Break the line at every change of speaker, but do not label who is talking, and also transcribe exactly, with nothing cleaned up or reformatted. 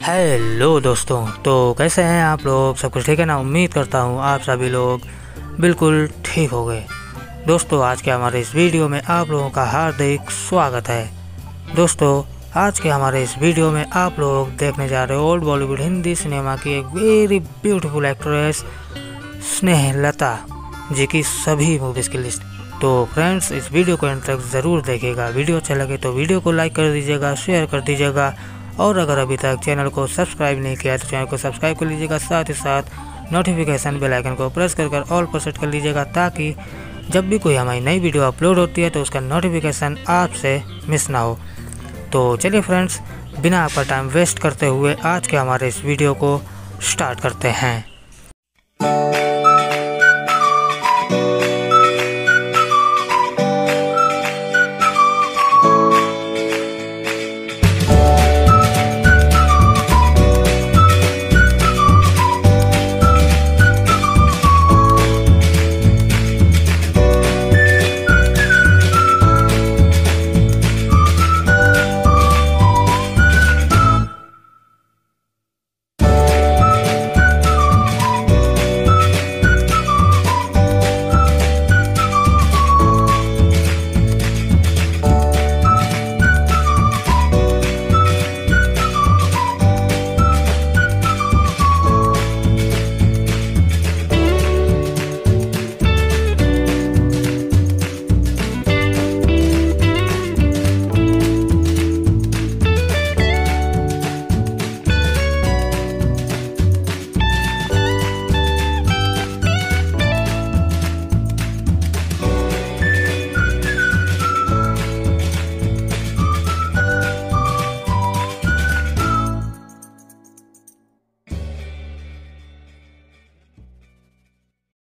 Hello दोस्तों, तो कैसे हैं आप लोग? सब कुछ ठीक है ना? उम्मीद करता हूँ आप सभी लोग बिल्कुल ठीक हो गए। दोस्तों, आज के हमारे इस वीडियो में आप लोगों का हार्दिक स्वागत है। दोस्तों, आज के हमारे इस वीडियो में आप लोग देखने जा रहे हो ओल्ड बॉलीवुड हिंदी सिनेमा की एक very beautiful actress Snehlata ji की सभी मूवीज़ की लिस्ट। तो फ्रेंड्स, इस वीडियो को एंड तक ज़रूर देखिएगा। वीडियो अच्छा लगे तो वीडियो को लाइक कर दीजिएगा, शेयर कर दीजिएगा, और अगर अभी तक चैनल को सब्सक्राइब नहीं किया तो चैनल को सब्सक्राइब कर लीजिएगा। साथ ही साथ नोटिफिकेशन बेल आइकन को प्रेस कर कर ऑल पर सेट कर लीजिएगा, ताकि जब भी कोई हमारी नई वीडियो अपलोड होती है तो उसका नोटिफिकेशन आपसे मिस ना हो। तो चलिए फ्रेंड्स, बिना आपका टाइम वेस्ट करते हुए आज के हमारे इस वीडियो को स्टार्ट करते हैं।